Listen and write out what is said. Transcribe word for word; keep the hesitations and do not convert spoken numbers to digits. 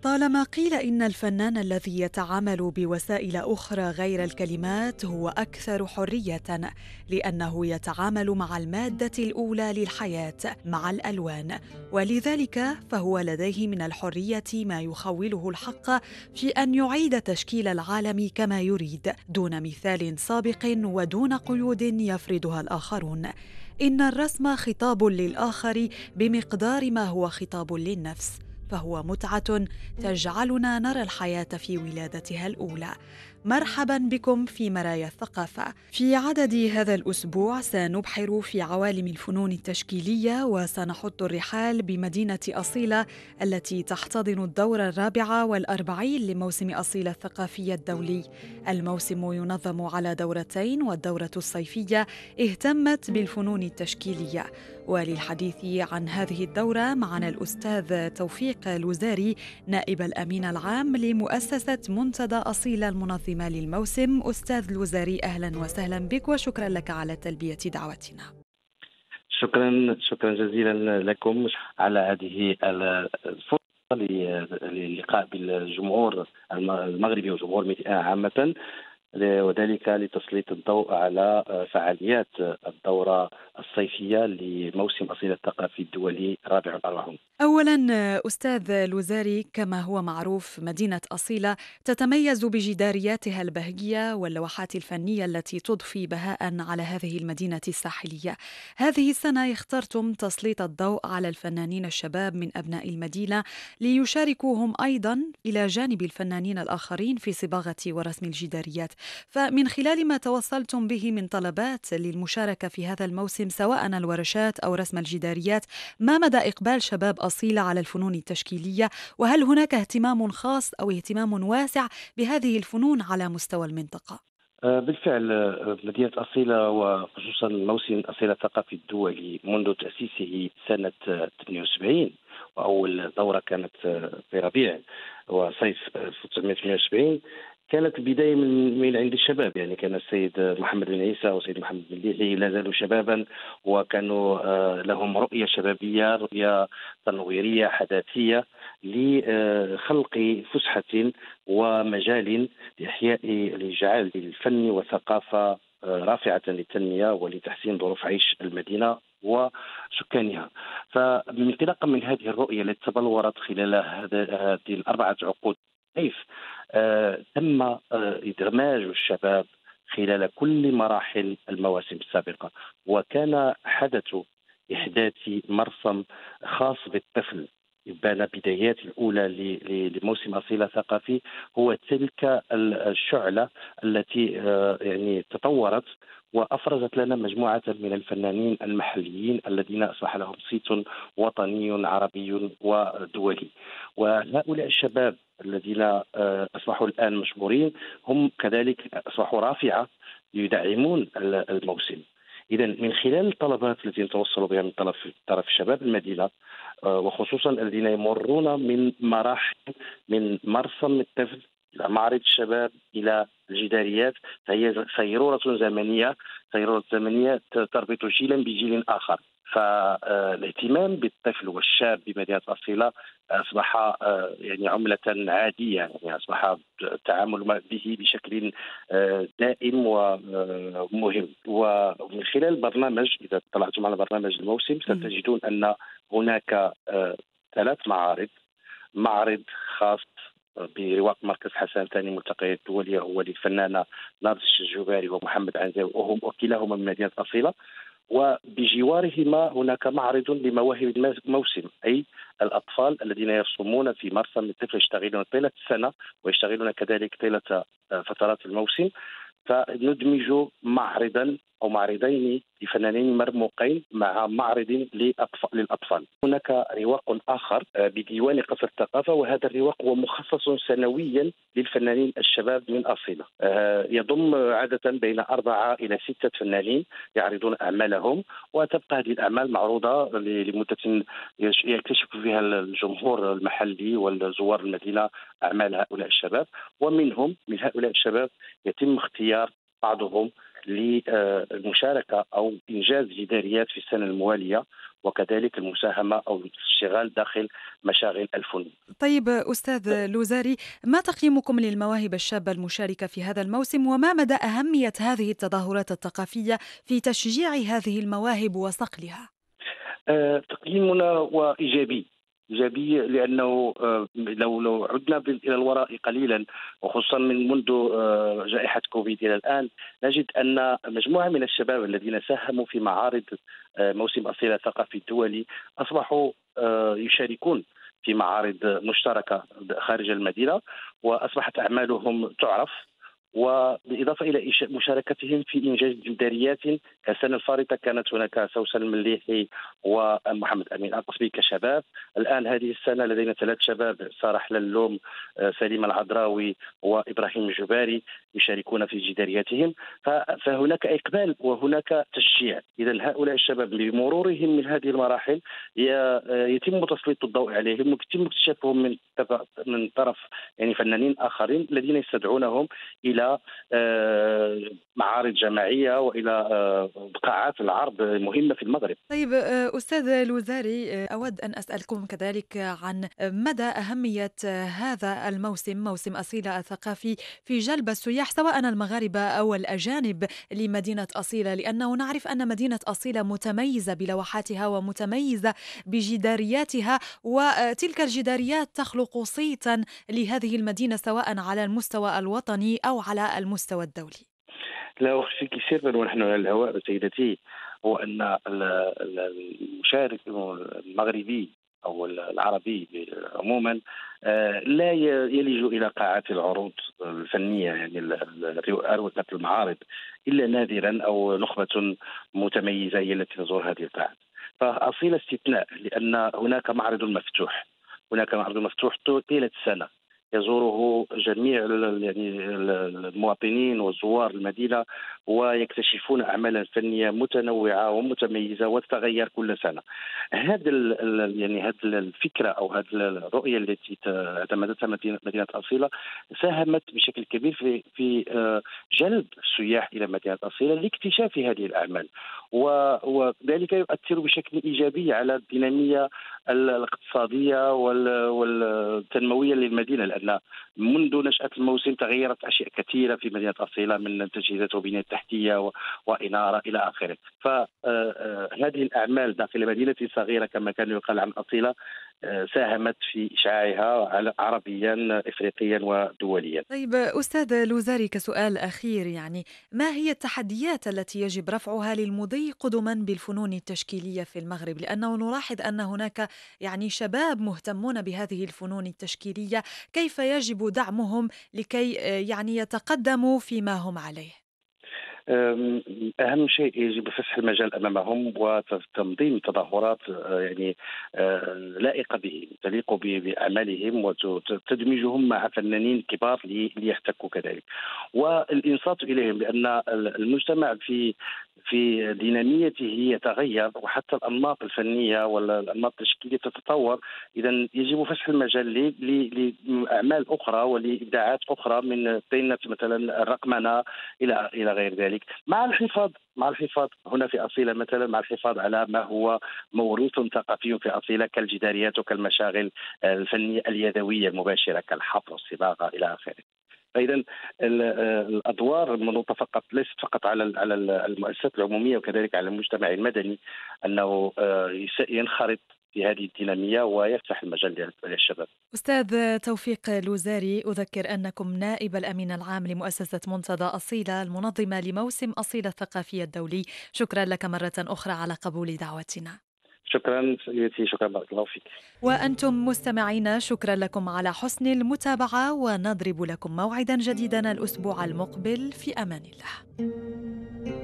طالما قيل إن الفنان الذي يتعامل بوسائل أخرى غير الكلمات هو أكثر حرية، لأنه يتعامل مع المادة الأولى للحياة، مع الألوان، ولذلك فهو لديه من الحرية ما يخوله الحق في أن يعيد تشكيل العالم كما يريد، دون مثال سابق ودون قيود يفرضها الآخرون. إن الرسم خطاب للآخر بمقدار ما هو خطاب للنفس، فهو متعة تجعلنا نرى الحياة في ولادتها الأولى. مرحبا بكم في مرايا الثقافة. في عدد هذا الأسبوع سنبحر في عوالم الفنون التشكيلية، وسنحط الرحال بمدينة أصيلة التي تحتضن الدورة الرابعة والأربعين لموسم أصيلة الثقافي الدولي. الموسم ينظم على دورتين، والدورة الصيفية اهتمت بالفنون التشكيلية. وللحديث عن هذه الدورة معنا الأستاذ توفيق لوزاري، نائب الأمين العام لمؤسسة منتدى أصيلة المنظمة للموسم. أستاذ لوزاري، أهلا وسهلا بك، وشكرا لك على تلبية دعوتنا. شكرا شكرا جزيلا لكم على هذه الفرصة للقاء بالجمهور المغربي وجمهور ميديا عامة، وذلك لتسليط الضوء على فعاليات الدورة الصيفية لموسم أصيلة الثقافي الدولي الرابع والأربعون. أولا أستاذ الوزاري، كما هو معروف مدينة أصيلة تتميز بجدارياتها البهجية واللوحات الفنية التي تضفي بهاء على هذه المدينة الساحلية. هذه السنة اخترتم تسليط الضوء على الفنانين الشباب من أبناء المدينة ليشاركوا هم أيضا إلى جانب الفنانين الآخرين في صباغة ورسم الجداريات. فمن خلال ما توصلتم به من طلبات للمشاركة في هذا الموسم، سواء الورشات أو رسم الجداريات، ما مدى إقبال شباب أصيلة على الفنون التشكيلية؟ وهل هناك اهتمام خاص أو اهتمام واسع بهذه الفنون على مستوى المنطقة؟ بالفعل مدينة أصيلة وخصوصا موسم أصيلة الثقافي الدولي منذ تأسيسه سنة ثمانية وسبعين، وأول دورة كانت في ربيع وصيف ألف وتسعمائة وثمانية وسبعين، كانت البداية من من عند الشباب. يعني كان السيد محمد بن عيسى والسيد محمد بن ليحي لا زالوا شبابا، وكانوا لهم رؤية شبابية، رؤية تنويرية حداثية لخلق فسحة ومجال لإحياء لجعل الفن والثقافة رافعة للتنمية ولتحسين ظروف عيش المدينة وسكانها. فانطلاقا من هذه الرؤية التي تبلورت خلال هذه الأربعة عقود كيف آه تم آه إدماج الشباب خلال كل مراحل المواسم السابقة، وكان حدث إحداث مرسم خاص بالطفل بان بدايات الأولى لموسم أصيلة ثقافي هو تلك الشعلة التي آه يعني تطورت وأفرزت لنا مجموعة من الفنانين المحليين الذين أصبح لهم صيت وطني عربي ودولي. وهؤلاء الشباب الذين أصبحوا الآن مشهورين هم كذلك أصبحوا رافعة يدعمون الموسم. إذا من خلال الطلبات التي توصلوا بها من طرف طرف شباب المدينة، وخصوصا الذين يمرون من مراحل من مرسم الطفل إلى معرض الشباب إلى الجداريات، فهي سيرورة زمنية سيرورة زمنية تربط جيلا بجيل آخر. فالاهتمام بالطفل والشاب بمدينة أصيلة أصبح يعني عملة عادية، يعني أصبح التعامل به بشكل دائم ومهم. ومن خلال البرنامج، إذا طلعتم على برنامج الموسم ستجدون أن هناك ثلاث معارض: معرض خاص برواق مركز حسن ثاني ملتقيات دولية هو للفنانة ناضل الشجوباري ومحمد عنزاوي، وهم وكلاهما من مدينة أصيلة، وبجوارهما هناك معرض لمواهب الموسم، أي الأطفال الذين يرسمون في مرسم الطفل يشتغلون طيلة السنة ويشتغلون كذلك طيلة فترات الموسم. فندمج معرضا أو معرضين لفنانين مرموقين مع معرض للأطفال. هناك رواق آخر بديوان قصر الثقافة، وهذا الرواق هو مخصص سنويا للفنانين الشباب من أصيلة، يضم عادة بين أربعة إلى ستة فنانين يعرضون أعمالهم، وتبقى هذه الأعمال معروضة لمدة يكتشف فيها الجمهور المحلي والزوار المدينة أعمال هؤلاء الشباب. ومنهم من هؤلاء الشباب يتم اختيار بعضهم للمشاركة أو إنجاز جداريات في السنة الموالية، وكذلك المساهمة أو الاشتغال داخل مشاغل الفنون. طيب أستاذ لوزاري، ما تقييمكم للمواهب الشابة المشاركة في هذا الموسم، وما مدى أهمية هذه التظاهرات الثقافية في تشجيع هذه المواهب وصقلها؟ آه، تقييمنا هو إيجابي. إيجابي لأنه آه، لو لو عدنا بال- إلى الوراء قليلا، وخصوصا من منذ آه، جائحة كوفيد إلى الآن، نجد أن مجموعة من الشباب الذين ساهموا في معارض آه، موسم أصيلة الثقافي الدولي أصبحوا آه، يشاركون في معارض مشتركة خارج المدينة، وأصبحت أعمالهم تعرف. وبالإضافة إلى إيش- مشاركتهم في إنجاز جداريات. كالسنة الفارطة كانت هناك سوسن المليحي ومحمد أمين القصبي كشباب. الآن هذه السنة لدينا ثلاث شباب: سارة حللوم، آه، سليم العذراوي، وإبراهيم الجباري، يشاركون في جدارياتهم. ف- فهناك إقبال وهناك تشجيع. إذا هؤلاء الشباب بمرورهم من هذه المراحل ي- آه، يتم تسليط الضوء عليهم، ويتم اكتشافهم من طرف- من طرف يعني فنانين آخرين الذين يستدعونهم إلى آه، معارض جماعية وإلى آه، قاعات العرض مهمة في المغرب. طيب آه، أستاذ الوزاري، آه، أود أن أسألكم كذلك عن مدى أهمية آه، هذا الموسم، موسم أصيلة الثقافي، في جلب السياح سواء المغاربة أو الأجانب لمدينة أصيلة، لأنه نعرف أن مدينة أصيلة متميزة بلوحاتها ومتميزة بجدارياتها، وتلك الجداريات تخلق صيتا لهذه المدينة سواء على المستوى الوطني أو على المستوى الدولي. لا أخفيك سرا ونحن على الهواء سيدتي، هو أن ال- ال- المشارك المغربي أو العربي عموما آه، لا ي- يلج إلى قاعات العروض الفنية، يعني ال- ال- أروقة المعارض، إلا نادرا أو نخبة متميزة هي التي تزور هذه القاعات. فأصيل استثناء، لأن هناك معرض مفتوح. هناك معرض مفتوح طيلة السنة، يزوره جميع ال- يعني ال- المواطنين وزوار المدينة، ويكتشفون أعمالا فنية متنوعة ومتميزة وتتغير كل سنة. هذا ال- ال- يعني هذه الفكرة أو هذه الرؤية التي ت- اعتمدتها مدينة مدينة أصيلة ساهمت بشكل كبير في في آه، جلب السياح إلى مدينة أصيلة لاكتشاف هذه الأعمال، و- وذلك يؤثر بشكل إيجابي على الدينامية ال- الاقتصادية وال- والتنموية للمدينة، لأن منذ نشأة الموسم تغيرت أشياء كثيرة في مدينة أصيلة من تجهيزات وبنية تحتية و- وإنارة إلى آخره. فهذه الأعمال داخل مدينة صغيرة كما كان يقال عن أصيلة آه، ساهمت في إشعاعها على- عربيا إفريقيا ودوليا. طيب أستاذ الوزاري، كسؤال أخير، يعني ما هي التحديات التي يجب رفعها للمضي قدما بالفنون التشكيلية في المغرب؟ لأنه نلاحظ أن هناك يعني شباب مهتمون بهذه الفنون التشكيلية، كيف يجب دعمهم لكي آه، يعني يتقدموا فيما هم عليه؟ أم، أهم شيء يجب فتح المجال أمامهم وتنظيم تظاهرات آه، يعني آه، لائقة بهم، تليق ب- بأعمالهم، وتدمجهم مع فنانين كبار لي- ليحتكوا كذلك، والإنصات إليهم، لأن المجتمع في في ديناميته يتغير، وحتى الأنماط الفنية والأنماط التشكيلية تتطور. إذا يجب فتح المجال ل- ل- لأعمال أخرى ولإبداعات أخرى، من بين مثلا الرقمنة إلى إلى غير ذلك، مع الحفاظ مع الحفاظ هنا في أصيلة مثلا، مع الحفاظ على ما هو موروث ثقافي في أصيلة كالجداريات وكالمشاغل الفنية اليدوية المباشرة كالحفر والصباغة إلى آخره. فاذا ال- الادوار المنوطه فقط ليست فقط على ال- على ال- المؤسسات العموميه، وكذلك على المجتمع المدني، انه آه، يس- ينخرط في هذه الديناميه ويفتح المجال للشباب. أستاذ توفيق الوزاري، أذكر أنكم نائب الأمين العام لمؤسسة منتدى أصيلة المنظمة لموسم أصيلة الثقافي الدولي. شكرا لك مرة أخرى على قبول دعوتنا. شكرا سيدتي، شكرا، بارك الله فيك. وأنتم مستمعين، شكرا لكم على حسن المتابعة، ونضرب لكم موعدا جديدا الأسبوع المقبل، في أمان الله.